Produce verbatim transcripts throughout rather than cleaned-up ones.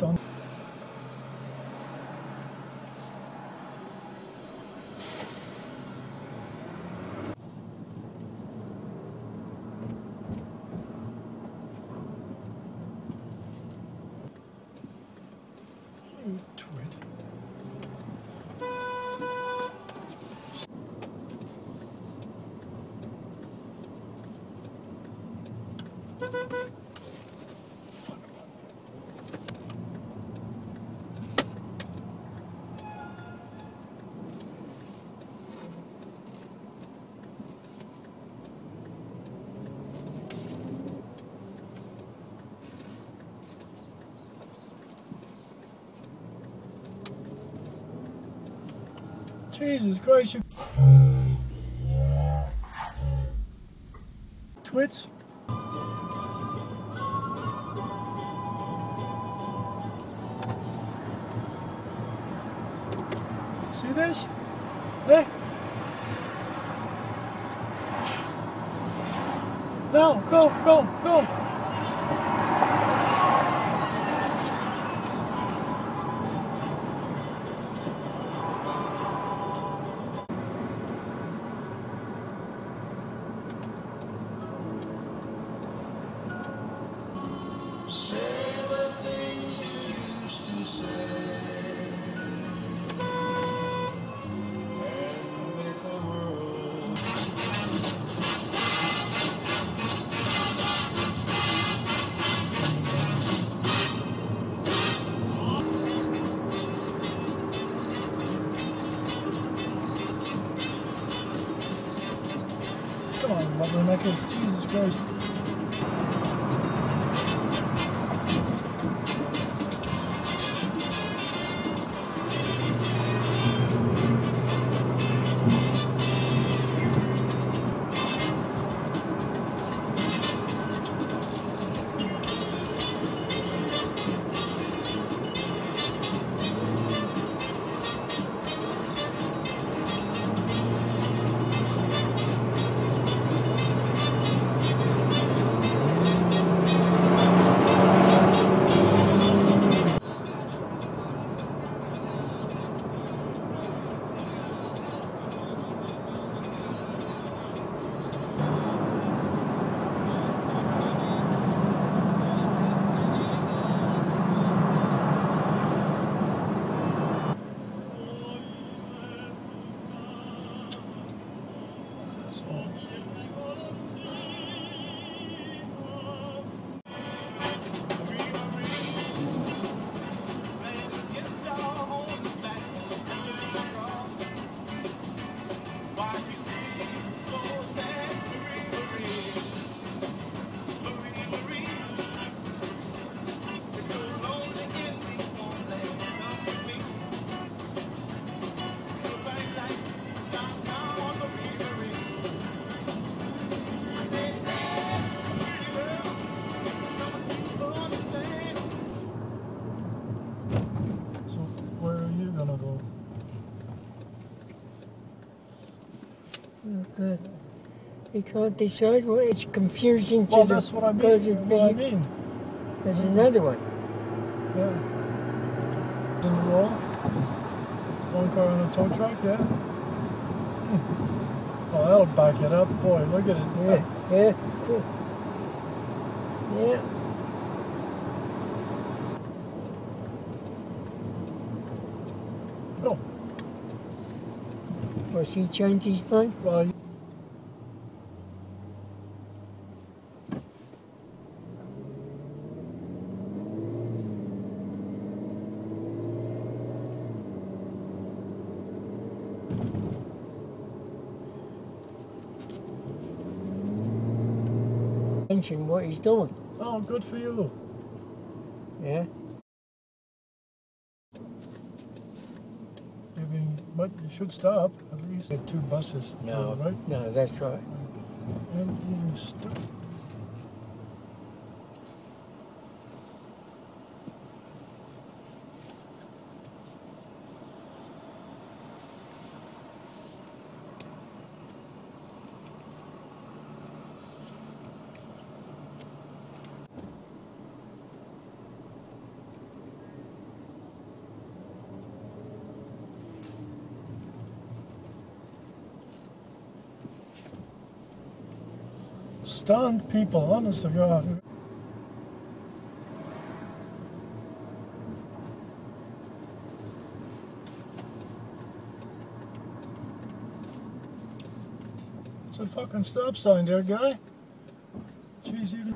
Don't. You twit. Jesus Christ, you twits. See this? Hey? No, go, go, go. Come on, rubberneckies, Jesus Christ. Good. You can't decide. Well, it's confusing to well, the that's what I mean. goes What the, I mean. There's another one. Yeah. In the wall. One car on a tow truck, yeah. Hmm. Oh, that'll back it up. Boy, look at it. Yeah, yeah, cool. Yeah. Oh. Was he changed his mind? Well, mention what he's doing. oh, good for you. Yeah. I mean, but you should stop. At least there are two buses. No, through, right? no, that's right. And you stop. stand people, honest to God. It's a fucking stop sign there, guy. Jeez, even.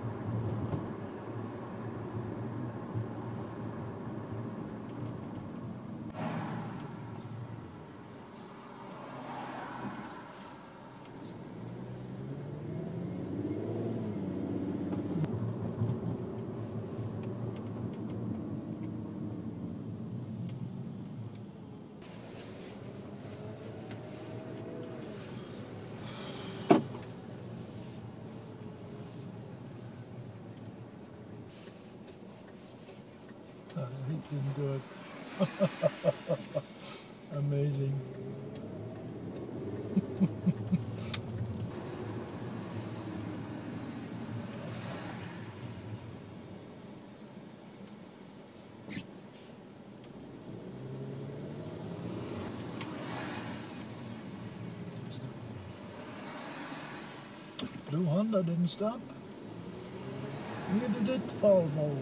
Oh, he didn't do it. Amazing. Blue Honda didn't stop. Neither did Volvo.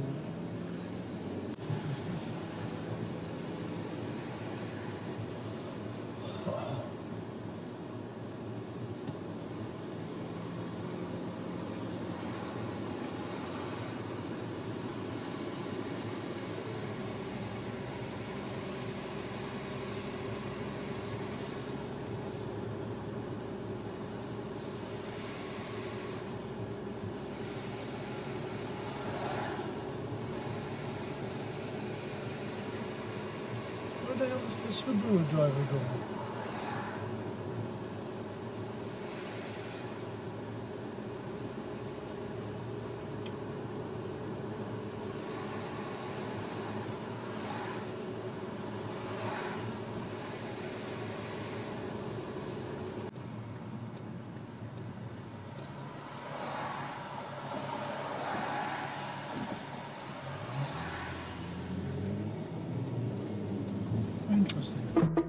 Where the hell is this Subaru driver going? Interesting.